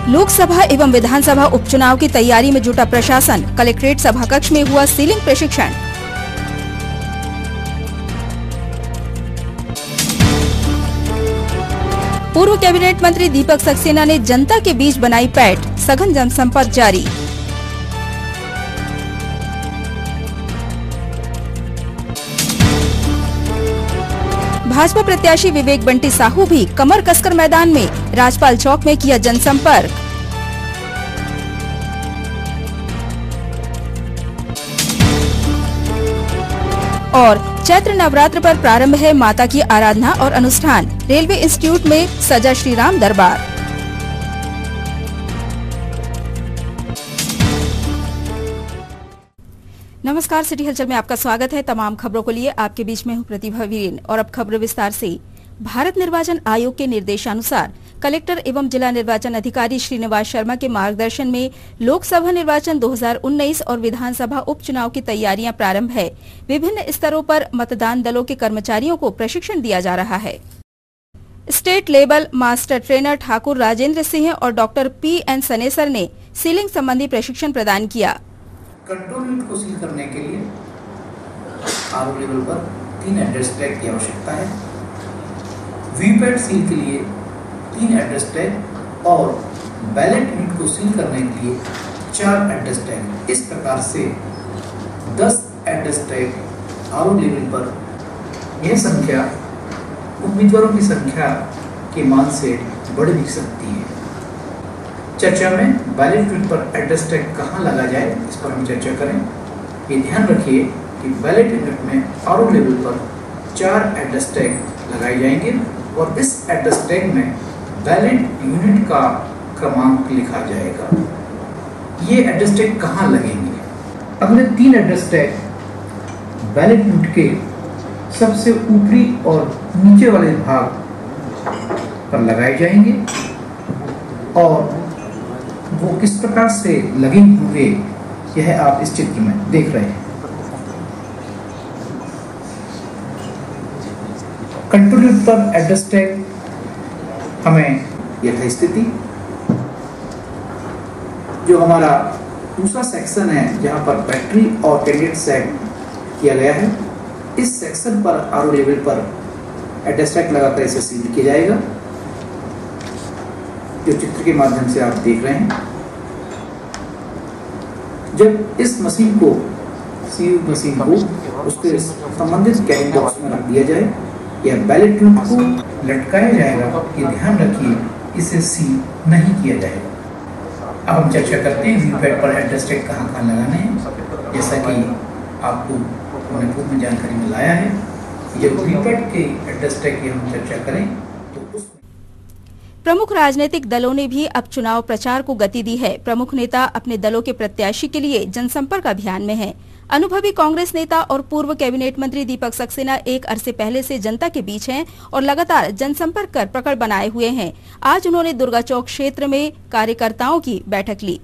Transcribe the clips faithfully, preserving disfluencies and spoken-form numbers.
लोकसभा एवं विधानसभा उपचुनाव की तैयारी में जुटा प्रशासन। कलेक्ट्रेट सभाकक्ष में हुआ सीलिंग प्रशिक्षण। पूर्व कैबिनेट मंत्री दीपक सक्सेना ने जनता के बीच बनाई पैठ। सघन जनसंपर्क जारी। भाजपा प्रत्याशी विवेक बंटी साहू भी कमर कसकर मैदान में। राजपाल चौक में किया जनसंपर्क। और चैत्र नवरात्र पर प्रारंभ है माता की आराधना और अनुष्ठान। रेलवे इंस्टीट्यूट में सजा श्री राम दरबार। नमस्कार, सिटी हलचल में आपका स्वागत है। तमाम खबरों को लिए आपके बीच में हूं प्रतिभा वीरेन। और अब खबर विस्तार से। भारत निर्वाचन आयोग के निर्देशानुसार कलेक्टर एवं जिला निर्वाचन अधिकारी श्रीनिवास शर्मा के मार्गदर्शन में लोकसभा निर्वाचन दो हज़ार उन्नीस और विधानसभा उपचुनाव की तैयारियां प्रारंभ है। विभिन्न स्तरों पर मतदान दलों के कर्मचारियों को प्रशिक्षण दिया जा रहा है। State level master trainer Thakur Rajendra Singh और डॉक्टर पी एन सनेसर ने सीलिंग संबंधी प्रशिक्षण प्रदान किया। कंट्रोल यूनिट को सील करने के लिए आरओ लेवल पर तीन एड्रेस टैग की आवश्यकता है। वीपैट सील के लिए तीन एड्रेस टैग और बैलेट यूनिट को सील करने के लिए चार एड्रेस टैग। इस प्रकार से दस एड्रेस टैग आरओ लेवल पर यह संख्या उम्मीदवारों की संख्या के मान से बढ़ भी सकती है। चर्चा में बैलेट यूनिट पर एड्रेस टैग कहाँ लगा जाए, इस पर हम चर्चा करें। ये ध्यान रखिए कि बैलेट यूनिट में आरओ लेवल पर चार एड्रेस टैग लगाए जाएंगे और इस एड्रेस टैग में बैलेट यूनिट का क्रमांक लिखा जाएगा। ये एड्रेस टैग कहाँ लगेंगे? अगले तीन एड्रेस टैग बैलेट यूनिट के सबसे ऊपरी और नीचे वाले भाग पर लगाए जाएंगे और वो किस प्रकार से लगे होंगे यह आप इस चित्र में देख रहे हैं। कंट्रोल यूनिट पर एड्रेस टैग हमें यथास्थिति जो हमारा दूसरा सेक्शन है जहां पर बैटरी और कैंडिडेट सेट किया गया है, इस सेक्शन पर आरओ लेवल पर एड्रेस टैग लगाकर इसे सील किया जाएगा, जो चित्र के माध्यम से आप देख रहे हैं। जब इस मशीन को सील मशीन को उसके संबंधित कैरी बॉक्स में रख दिया जाए या बैलेट यूनिट को लटकाया जाएगा, ये ध्यान रखिए इसे सील नहीं किया जाएगा। अब हम चर्चा करते हैं वीपैट पर एड्रेस टैग कहाँ कहाँ लगाने हैं। जैसा कि आपको हमने पूर्व में जानकारी में लाया है, जब वीपैट के एड्रेस टैग की हम चर्चा करें तो उस प्रमुख राजनीतिक दलों ने भी अब चुनाव प्रचार को गति दी है। प्रमुख नेता अपने दलों के प्रत्याशी के लिए जनसंपर्क अभियान में हैं। अनुभवी कांग्रेस नेता और पूर्व कैबिनेट मंत्री दीपक सक्सेना एक अरसे पहले से जनता के बीच हैं और लगातार जनसंपर्क कर पकड़ बनाए हुए हैं। आज उन्होंने दुर्गा चौक क्षेत्र में कार्यकर्ताओं की बैठक ली।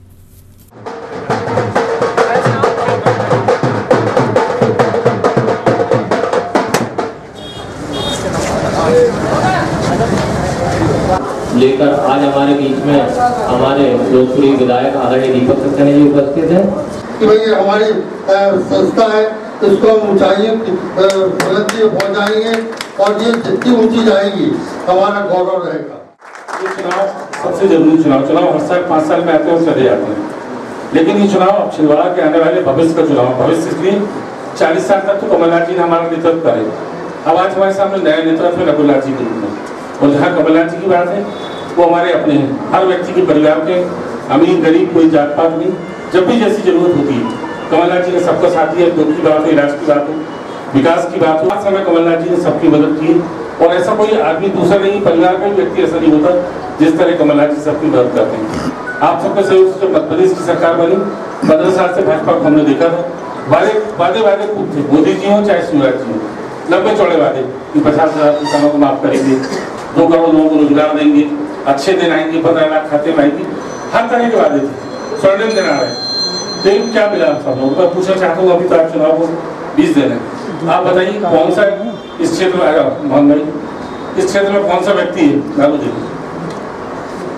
लेकर आज हमारे बीच में हमारे लोकप्रिय विधायक आदरणीय दीपक सक्सेना जी उपस्थित हैं कि भाई ये हमारी संस्था है, इसको हम ऊंचाइयों बुलंदी पहुंचाएंगे और ये जितनी ऊंची जाएगी हमारा गौरव रहेगा। ये चुनाव सबसे जरूरी चुनाव चुनाव हर साल पाँच साल में आते हैं और चले जाते हैं, लेकिन ये चुनाव अब छिंदवाड़ा के आने वाले भविष्य का चुनाव। भविष्य इसलिए चालीस साल तक तो कमलनाथ जी ने हमारा नेतृत्व करे। अब आज हमारे सामने नया नेतृत्व है रघुनाथ जी के रूप में, और जहाँ कमलनाथ जी की बात है वो हमारे अपने हैं। हर व्यक्ति के परिवार के अमीर गरीब कोई जात पात नहीं, जब भी जैसी जरूरत होती है कमलनाथ जी ने सबका साथ दिया। दुख की बात हो, इलाज की बात हो, विकास की बात हो, हर समय कमलनाथ जी ने सबकी मदद की। और ऐसा कोई आदमी दूसरा नहीं, परिवार का व्यक्ति ऐसा नहीं होता जिस तरह कमलनाथ जी सबकी मदद करते हैं। आप सबके सहयोग से जब मध्य प्रदेश की सरकार बनी, पंद्रह साल से भाजपा को हमने देखा था, वादे वादे वादे खूब थे, मोदी जी हो चाहे शिवराज जी हो, लंबे चौड़े वादे कि पचास हजार किसानों को माफ करेंगे, दो करोड़ लोगों को रोजगार देंगे, अच्छे दिन आएंगे, पंद्रह लाख खाते में आएंगे, हर तरह के वादे थे। स्वर्णिम दिन आ रहे हैं, लेकिन क्या मिला आप सब लोगों को? मैं पूछना चाहता हूँ, अभी तो आप चुनाव को बीस दिन है, आप बताइए कौन सा इस क्षेत्र में आएगा? मोहन भाई, इस क्षेत्र में कौन सा व्यक्ति है लालू जी?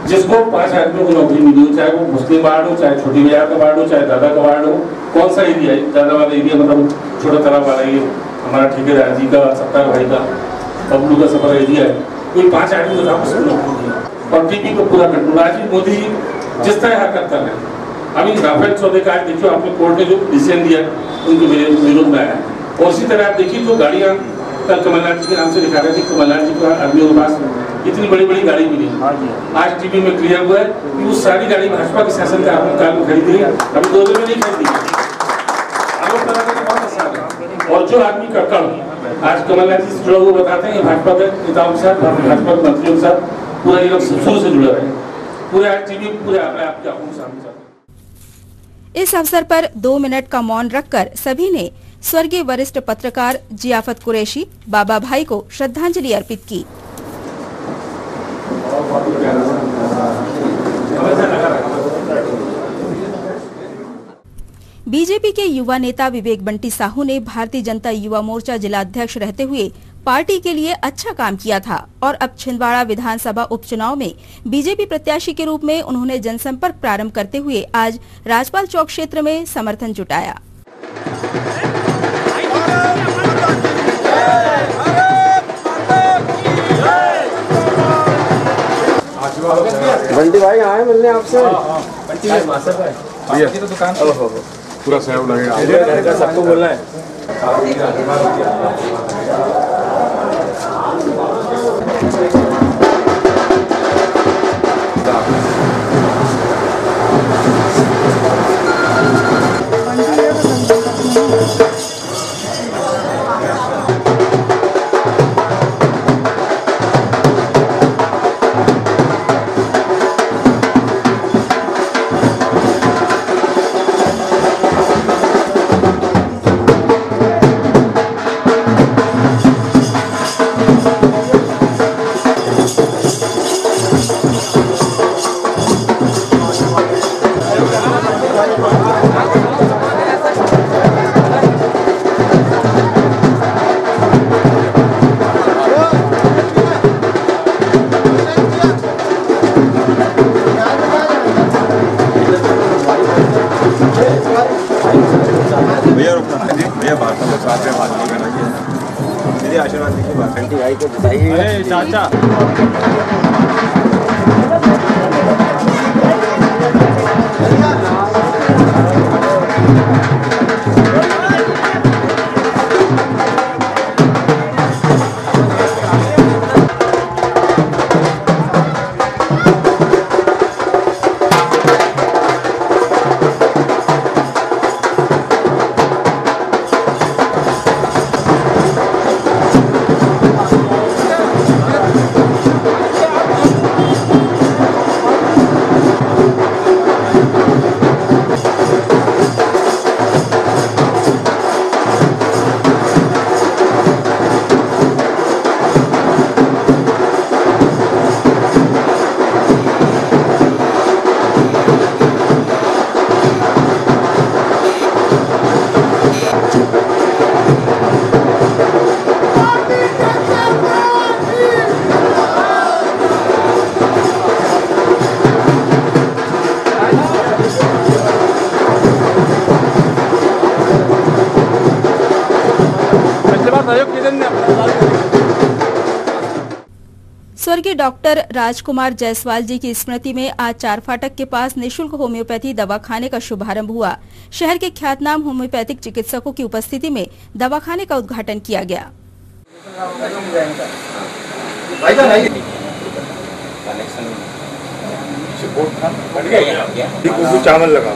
जिसको पांच आदमियों को नौकरी मिली हो, चाहे वो मुस्लिम वार्ड हो, चाहे छोटी बाजार का वार्ड हो, चाहे दादा का वार्ड हो, कौन सा एरिया है दादा वाला एरिया, मतलब छोटा तालाब वाला ये हमारा ठेकेदार जी का, सत्तार भाई का, बबलू का सफर एरिया है, कोई पांच आदमी को उसको नौकरी दिया और टीपी को पूरा कंट्रोल। आज मोदी जी जिस तरह हरकत कर रहे हैं, अभी राफेल सौदे का आज देखिए आपने कोर्ट ने जो डिसीजन दिया उनके विरोध में आया, और उसी तरह आप देखिए जो गाड़ियाँ कल कमलनाथ जी के नाम से दिखा रहे थे, कमलनाथ जी को आदमियों के पास इतनी बड़ी बड़ी गाड़ी मिली, आज टीवी में क्लियर हुआ है कि वो सारी गाड़ी भाजपा के शासन के काल में खरीदी है, अभी दो दिन में नहीं खरीदी है। आरोप लगाने का बहुत आसान है। और जो आदमी कड़कड़ आज कमलनाथ जी से जुड़ा हुआ बताते हैं भाजपा के नेताओं के साथ, भाजपा के मंत्रियों के साथ पूरा ये लोग शुरू से जुड़े रहे, पूरे आज टीवी पूरे अपने आपके आंखों के सामने। इस अवसर पर दो मिनट का मौन रखकर सभी ने स्वर्गीय वरिष्ठ पत्रकार जियाफत कुरैशी बाबा भाई को श्रद्धांजलि अर्पित की। बीजेपी के युवा नेता विवेक बंटी साहू ने भारतीय जनता युवा मोर्चा जिला अध्यक्ष रहते हुए पार्टी के लिए अच्छा काम किया था और अब छिंदवाड़ा विधानसभा उपचुनाव में बीजेपी प्रत्याशी के रूप में उन्होंने जनसंपर्क प्रारंभ करते हुए आज राजपाल चौक क्षेत्र में समर्थन जुटाया। बंटी भाई आए मिलने आपसे। भैया तो दुकान पूरा सहयोग लगेगा, सबको बोलना है। आशीर्वाद दीजिए भाई को जिताइए चाचा। स्वर्गीय डॉक्टर राजकुमार जायसवाल जी की स्मृति में आज चार फाटक के पास निशुल्क होम्योपैथी दवाखाने का शुभारंभ हुआ। शहर के ख्यातनाम होम्योपैथिक चिकित्सकों की उपस्थिति में दवाखाने का उद्घाटन किया गया। चावल लगा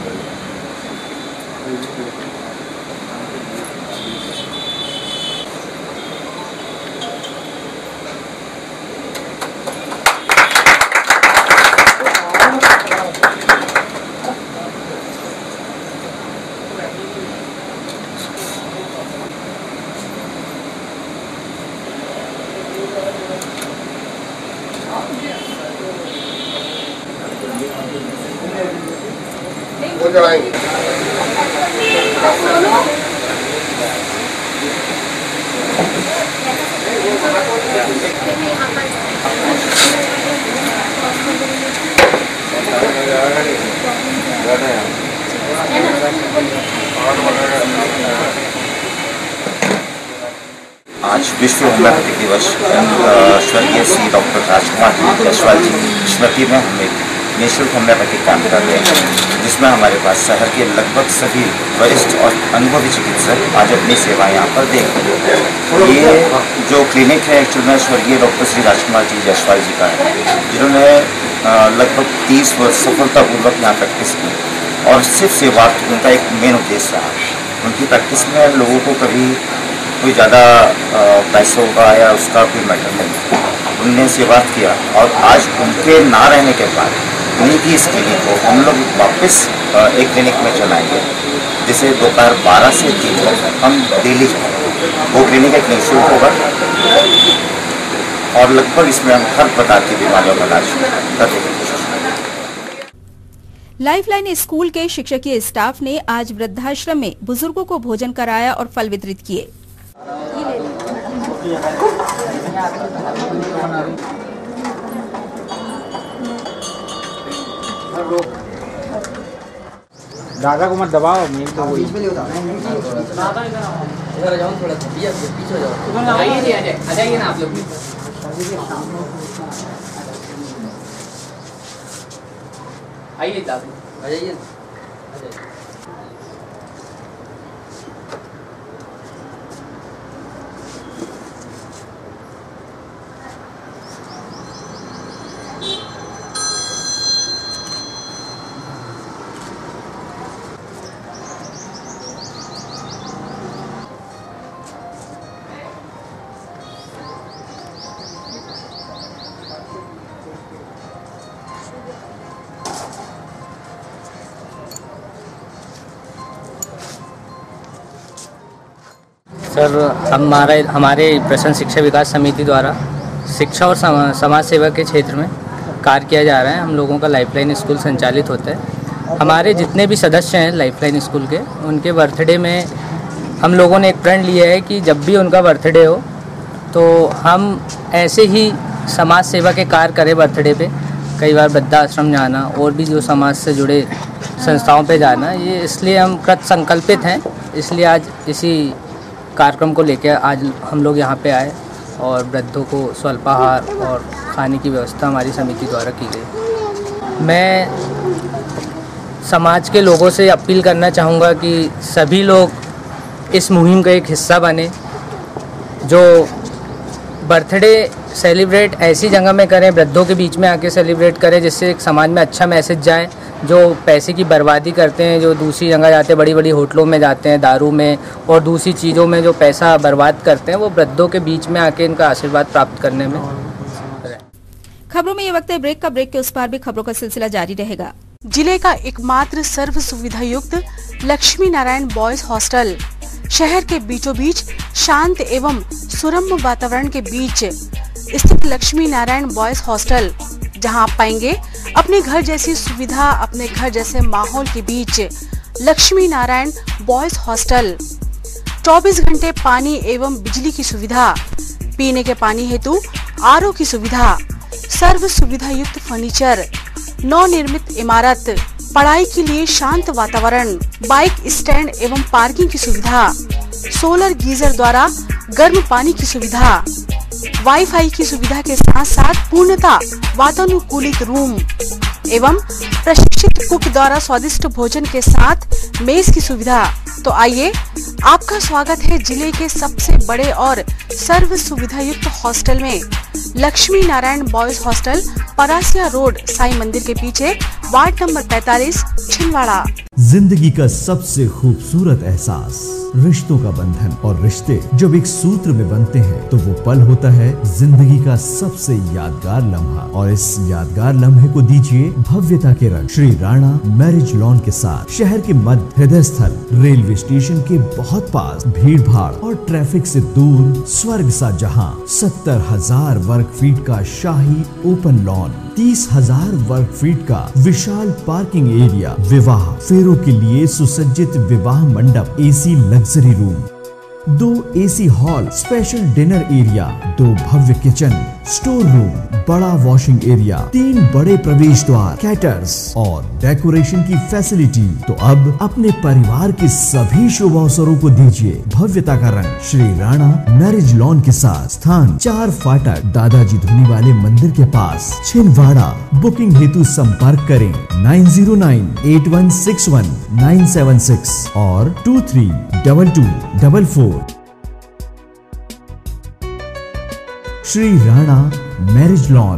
वो चढ़ाएंगे। आज विश्व होम्योपैथिक दिवस स्वर्गीय श्री डॉक्टर राजकुमार जी जसवाल जी की स्मृति में हम एक निःशुल्क होम्योपैथिक कैंप कर रहे हैं, जिसमें हमारे पास शहर के लगभग सभी वरिष्ठ और अनुभवी चिकित्सक आज अपनी सेवाएं यहाँ पर देख रहे हैं। ये जो क्लिनिक है एक्चुअल में स्वर्गीय डॉक्टर श्री राजकुमार जी जसवाल जी का है, जिन्होंने लगभग तीस वर्ष सफलतापूर्वक यहाँ प्रैक्टिस की और सिर्फ सेवा उनका एक मेन उद्देश्य रहा। उनकी प्रैक्टिस में लोगों को कभी कोई ज़्यादा पैसों का या उसका कोई मैटर नहीं, उनने सेवा किया और आज उनके ना रहने के बाद उन्हीं की इस क्लिनिक को हम लोग वापस एक क्लिनिक में चलाएंगे, जिसे दोपहर बारह से तीन तक हम डेली वो क्लिनिक एक निःशुल्क होगा और लगभग इसमें हम हर प्रकार की बीमारियों का इलाज करने की कोशिश करेंगे। लाइफलाइन स्कूल के शिक्षकीय स्टाफ ने आज वृद्धाश्रम में बुजुर्गों को भोजन कराया और फल वितरित किए। दादा को मत दबाओ, मेन तो वही इधर जाओ, थोड़ा पीछे जाओ। आइए आ जाइए ना आप लोग। आइए दादा, आ जाइए। सर, हमारे हमारे प्रसन्न शिक्षा विकास समिति द्वारा शिक्षा और समाज सेवा के क्षेत्र में कार्य किया जा रहा है। हम लोगों का लाइफलाइन स्कूल संचालित होता है। हमारे जितने भी सदस्य हैं लाइफलाइन स्कूल के, उनके बर्थडे में हम लोगों ने एक प्रण लिया है कि जब भी उनका बर्थडे हो तो हम ऐसे ही समाज सेवा के कार्य करें। बर्थडे पे कई बार वृद्धाश्रम जाना और भी जो समाज से जुड़े संस्थाओं पे जाना, ये इसलिए हम कृत संकल्पित हैं। इसलिए आज इसी कार्यक्रम को लेकर आज हम लोग यहाँ पे आए और वृद्धों को स्वल्पाहार और खाने की व्यवस्था हमारी समिति द्वारा की गई। मैं समाज के लोगों से अपील करना चाहूँगा कि सभी लोग इस मुहिम का एक हिस्सा बने। जो बर्थडे सेलिब्रेट ऐसी जगह में करें, वृद्धों के बीच में आके सेलिब्रेट करें, जिससे एक समाज में अच्छा मैसेज जाए। जो पैसे की बर्बादी करते हैं, जो दूसरी जगह जाते हैं, बड़ी बड़ी होटलों में जाते हैं, दारू में और दूसरी चीज़ों में जो पैसा बर्बाद करते हैं, वो वृद्धों के बीच में आके इनका आशीर्वाद प्राप्त करने में। खबरों में ये वक्त है ब्रेक का। ब्रेक के उस पार भी खबरों का सिलसिला जारी रहेगा। जिले का एकमात्र सर्व सुविधा युक्त लक्ष्मी नारायण बॉयज हॉस्टल शहर के बीचों बीच शांत एवं सुरम्य वातावरण के बीच स्थित लक्ष्मी नारायण बॉयज हॉस्टल, जहां आप पाएंगे अपने घर जैसी सुविधा, अपने घर जैसे माहौल के बीच लक्ष्मी नारायण बॉयज हॉस्टल। चौबीस घंटे पानी एवं बिजली की सुविधा, पीने के पानी हेतु आरओ की सुविधा, सर्व सुविधा युक्त फर्नीचर, नव निर्मित इमारत, पढ़ाई के लिए शांत वातावरण, बाइक स्टैंड एवं पार्किंग की सुविधा, सोलर गीजर द्वारा गर्म पानी की सुविधा, वाईफाई की सुविधा के साथ साथ पूर्णतः वातानुकूलित रूम एवं प्रशिक्षित कुक द्वारा स्वादिष्ट भोजन के साथ मेज की सुविधा। तो आइए, आपका स्वागत है जिले के सबसे बड़े और सर्व सुविधा युक्त हॉस्टल में, Lakshmi Narayan boys hostel, Parasia road, Sai मंदिर के पीछे, वार्ड नंबर पैतालीस, छिंदवाड़ा। जिंदगी का सबसे खूबसूरत एहसास रिश्तों का बंधन, और रिश्ते जब एक सूत्र में बनते हैं तो वो पल होता है जिंदगी का सबसे यादगार लम्हा। और इस यादगार लम्हे को दीजिए भव्यता के रंग। श्री राणा मैरिज लॉन के साथ शहर के मध्य हृदय स्थल, रेलवे स्टेशन के बहुत पास, भीड़ भाड़ और ट्रैफिक से दूर, स्वर्ग सा जहां। सत्तर हजार वर्ग फीट का शाही ओपन लॉन, तीस हजार वर्ग फीट का विशाल पार्किंग एरिया, विवाह फेरों के लिए सुसज्जित विवाह मंडप, एसी लग्जरी रूम, दो AC hall, special dinner area, दो भव्य किचन, स्टोर रूम, बड़ा वॉशिंग एरिया, तीन बड़े प्रवेश द्वार, कैटर्स और डेकोरेशन की फैसिलिटी। तो अब अपने परिवार के सभी शुभ अवसरों को दीजिए भव्यता का रंग श्री राणा मैरिज लॉन के साथ। स्थान चार फाटक दादाजी धुनी वाले मंदिर के पास, छिंदवाड़ा। बुकिंग हेतु संपर्क करें nine zero nine eight one six one nine seven six और two three double two double four. Shri Rana marriage lawn.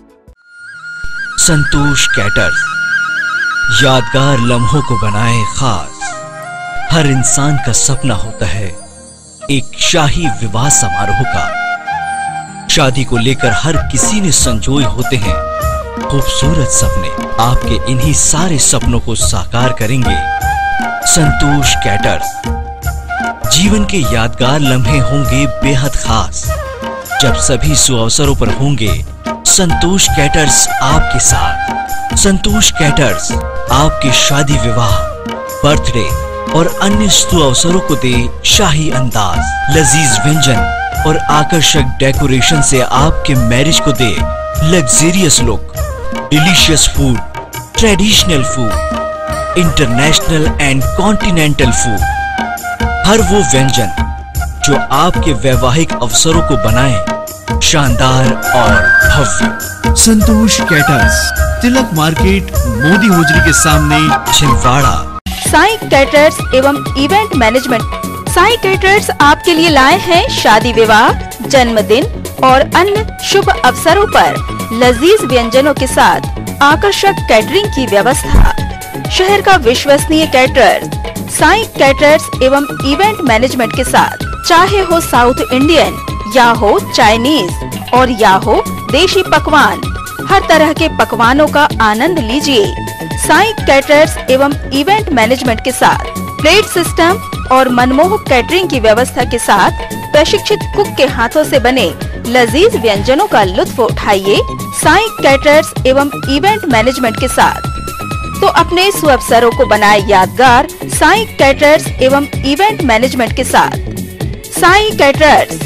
Santosh caterers यादगार लम्हों को बनाए खास। हर इंसान का सपना होता है एक शाही विवाह समारोह का। शादी को लेकर हर किसी ने संजोए होते हैं खूबसूरत सपने। आपके इन्हीं सारे सपनों को साकार करेंगे संतोष कैटर्स। जीवन के यादगार लम्हे होंगे बेहद खास। जब सभी सुअवसरों पर होंगे संतोष कैटर्स आपके साथ। संतोष कैटर्स आपके शादी विवाह, बर्थडे और अन्य सुअवसरों को दे शाही अंदाज। लजीज व्यंजन और आकर्षक डेकोरेशन से आपके मैरिज को दे luxurious look. Delicious food, traditional food, international and continental food. हर वो व्यंजन जो आपके वैवाहिक अवसरों को बनाए शानदार और भव्य। Santosh caterers, Tilak market, Modi hosiery के सामने, छिंदवाड़ा। साई कैटर्स एवं इवेंट मैनेजमेंट। साई कैटर्स आपके लिए लाए हैं शादी विवाह, जन्मदिन और अन्य शुभ अवसरों पर लजीज व्यंजनों के साथ आकर्षक कैटरिंग की व्यवस्था। शहर का विश्वसनीय कैटरर्स साई कैटर्स एवं इवेंट मैनेजमेंट के साथ, चाहे हो साउथ इंडियन या हो चाइनीज और या हो देशी पकवान, हर तरह के पकवानों का आनंद लीजिए। साई कैटर्स एवं इवेंट मैनेजमेंट के साथ प्लेट सिस्टम और मनमोहक कैटरिंग की व्यवस्था के साथ प्रशिक्षित कुक के हाथों से बने लजीज व्यंजनों का लुत्फ उठाइए। साई कैटर्स एवं इवेंट मैनेजमेंट के साथ तो अपने सुअवसरों को बनाए यादगार साई कैटर्स एवं इवेंट मैनेजमेंट के साथ। साई कैटर्स।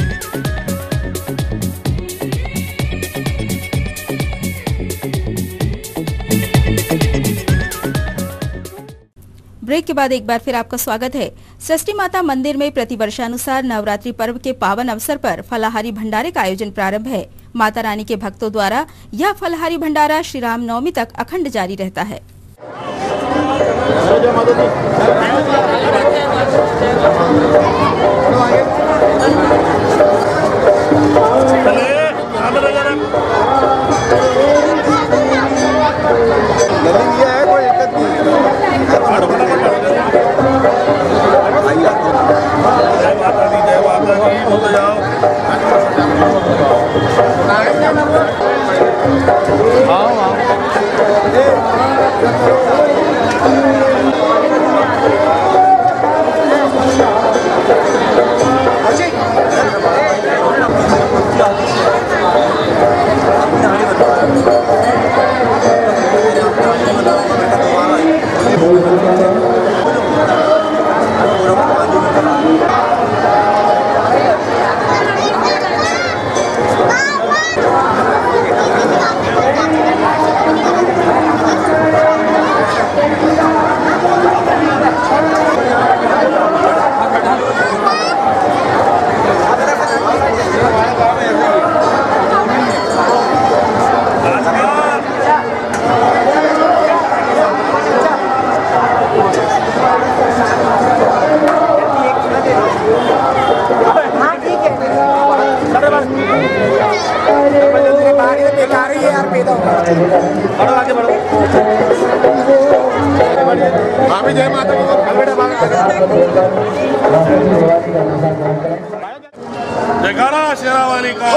ब्रेक के बाद एक बार फिर आपका स्वागत है। षष्ठी माता मंदिर में प्रतिवर्षानुसार नवरात्रि पर्व के पावन अवसर पर फलाहारी भंडारे का आयोजन प्रारंभ है। माता रानी के भक्तों द्वारा यह फलाहारी भंडारा श्री राम नवमी तक अखंड जारी रहता है। जयकारा शेरावाली का।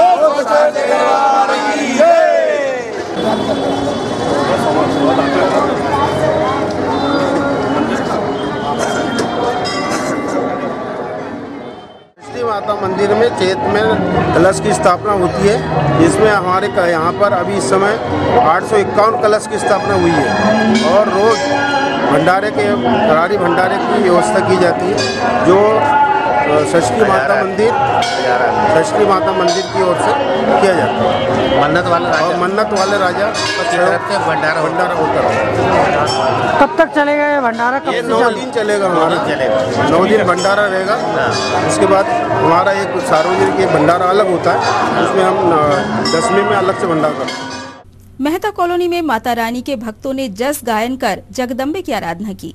माता मंदिर में चैत में कलश की स्थापना होती है, जिसमें हमारे यहाँ पर अभी इस समय आठ सौ इक्यावन कलश की स्थापना हुई है और रोज भंडारे के फलाहारी भंडारे की व्यवस्था की जाती है, जो षष्ठी माता मंदिर षष्ठी माता मंदिर की ओर से किया जाता है। मन्नत वाले राजा और मन्नत वाले राजा भंडारा भंडारा होता है। कब तक चलेगा ये भंडारा? कब ये से नौ चालू? दिन चलेगा हमारा, चलेगा नौ दिन भंडारा रहेगा। उसके बाद हमारा एक सार्वजनिक एक भंडारा अलग होता है, उसमें हम दसवीं में अलग से भंडारा करते हैं। मेहता कॉलोनी में माता रानी के भक्तों ने जस गायन कर जगदम्बे की आराधना की।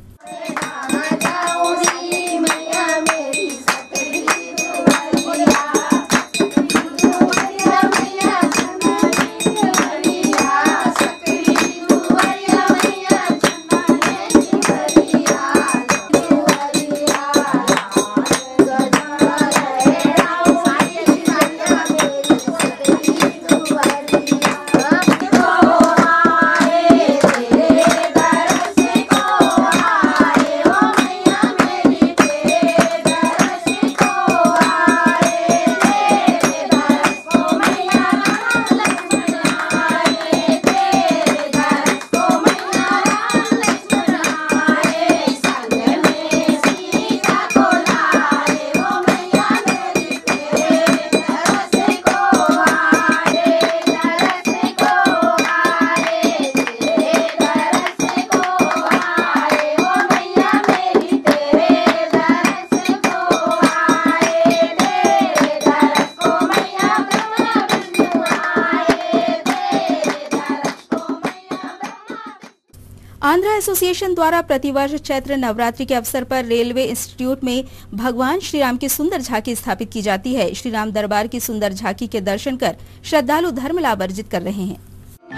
आंध्रा एसोसिएशन द्वारा प्रतिवर्ष चैत्र नवरात्रि के अवसर पर रेलवे इंस्टीट्यूट में भगवान श्री राम की सुंदर झांकी स्थापित की जाती है। श्री राम दरबार की सुंदर झांकी के दर्शन कर श्रद्धालु धर्म लाभ अर्जित कर रहे हैं।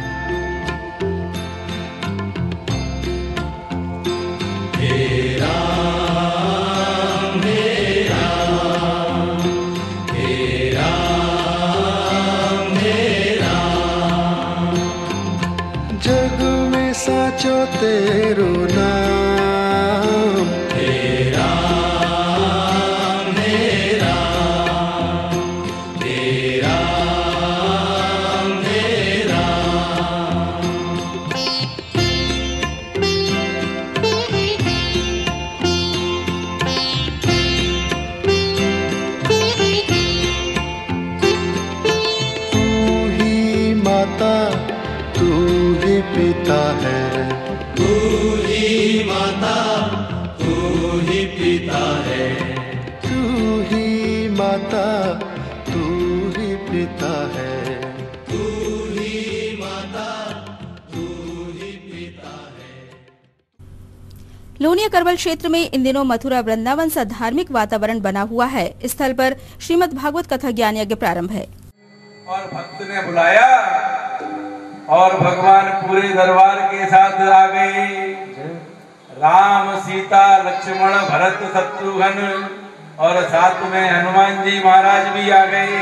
जग में साचो तेरो नाम, हे राम हे राम, हे राम हे राम। तू ही माता तू ही पिता है, तू ही माता तू ही पिता है, तू ही माता तू ही पिता है, तू ही माता तू ही पिता है। लोनिया करवल क्षेत्र में इन दिनों मथुरा वृंदावन सा धार्मिक वातावरण बना हुआ है। इस स्थल पर श्रीमद् भागवत कथा ज्ञान यज्ञ प्रारंभ है और भक्त ने बुलाया और भगवान पूरे दरबार के साथ आ गए। राम सीता लक्ष्मण भरत शत्रुघ्न और साथ में हनुमान जी महाराज भी आ गए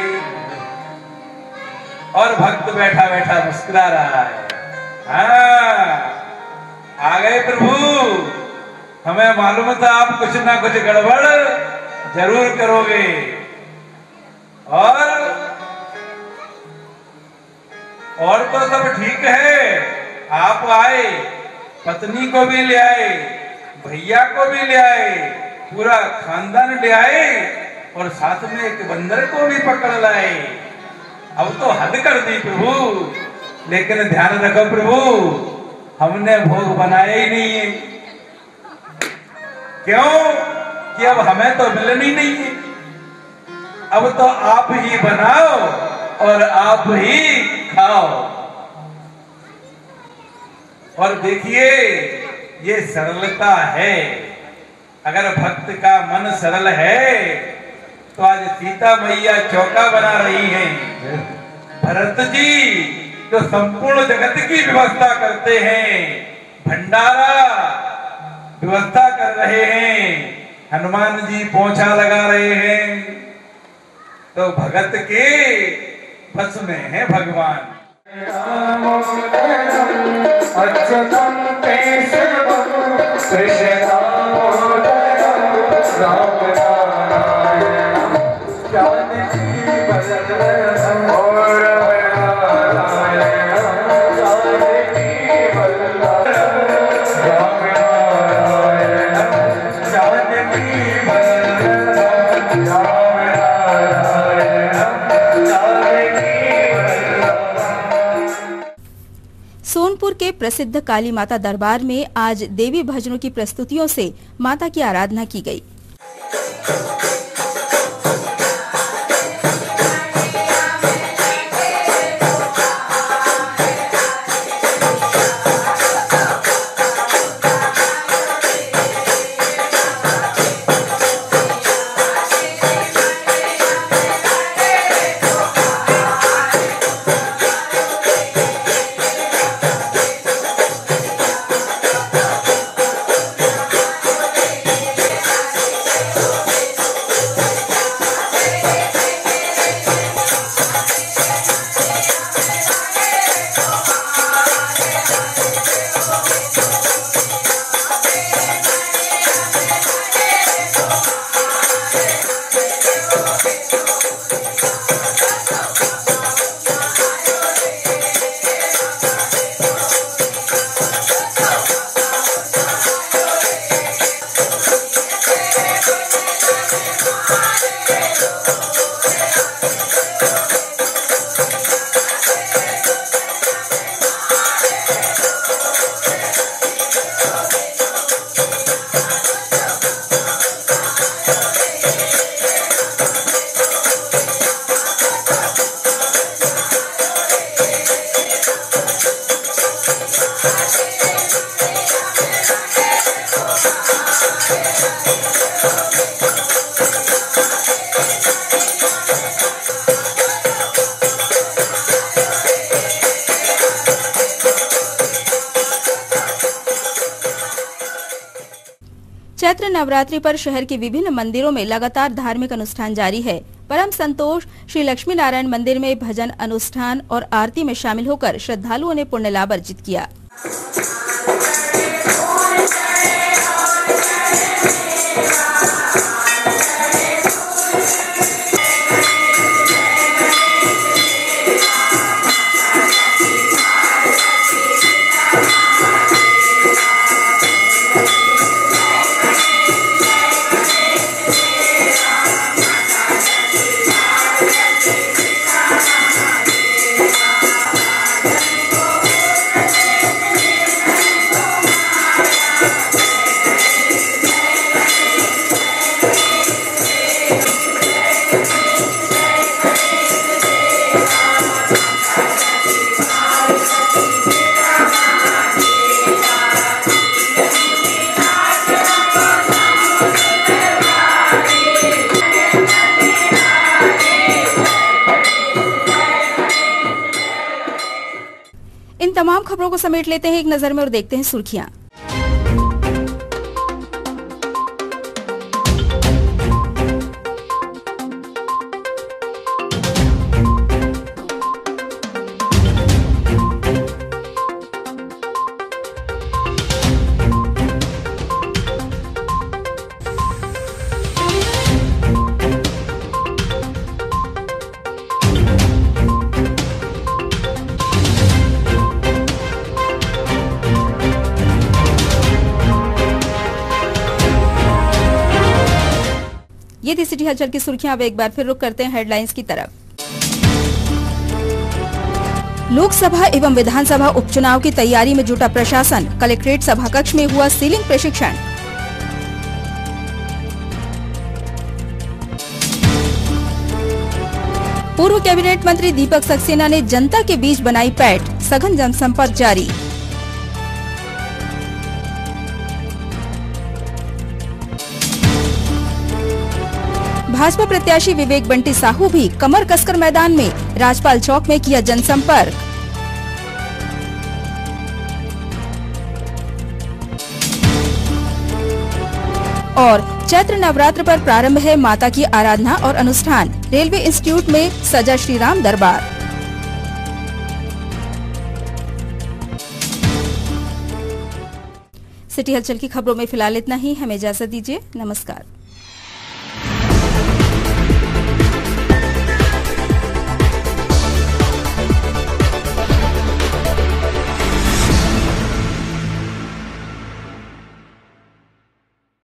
और भक्त बैठा बैठा मुस्कुरा रहा है। हाँ, आ गए प्रभु, हमें मालूम था आप कुछ ना कुछ गड़बड़ जरूर करोगे। और और तो सब ठीक है, आप आए, पत्नी को भी ले आए, भैया को भी ले आए, पूरा खानदान ले आए और साथ में एक बंदर को भी पकड़ लाए। अब तो हद कर दी प्रभु, लेकिन ध्यान रखो प्रभु, हमने भोग बनाया ही नहीं है। क्यों? कि अब हमें तो मिलनी नहीं है। अब तो आप ही बनाओ और आप ही खाओ। और देखिए, ये सरलता है। अगर भक्त का मन सरल है तो आज सीता मैया चौका बना रही हैं। भरत जी जो संपूर्ण जगत की व्यवस्था करते हैं, भंडारा व्यवस्था कर रहे हैं, हनुमान जी पोंछा लगा रहे हैं, तो भगत के बस में है भगवान। के प्रसिद्ध काली माता दरबार में आज देवी भजनों की प्रस्तुतियों से माता की आराधना की गई। चैत्र नवरात्रि पर शहर के विभिन्न मंदिरों में लगातार धार्मिक अनुष्ठान जारी है। परम संतोष श्री लक्ष्मी नारायण मंदिर में भजन अनुष्ठान और आरती में शामिल होकर श्रद्धालुओं ने पुण्य लाभ अर्जित किया। इन तमाम खबरों को समेट लेते हैं एक नजर में और देखते हैं सुर्खियां। ये थी सिटी हलचल की सुर्खियां। अब एक बार फिर रुक करते हैं हेडलाइंस की तरफ। लोकसभा एवं विधानसभा उपचुनाव की तैयारी में जुटा प्रशासन। कलेक्ट्रेट सभाकक्ष में हुआ सीलिंग प्रशिक्षण। पूर्व कैबिनेट मंत्री दीपक सक्सेना ने जनता के बीच बनाई पैठ। सघन जनसंपर्क जारी। भाजपा प्रत्याशी विवेक बंटी साहू भी कमर कसकर मैदान में। राजपाल चौक में किया जनसंपर्क। और चैत्र नवरात्र पर प्रारंभ है माता की आराधना और अनुष्ठान। रेलवे इंस्टीट्यूट में सजा श्री राम दरबार। सिटी हलचल की खबरों में फिलहाल इतना ही। हमें इजाजत दीजिए। नमस्कार।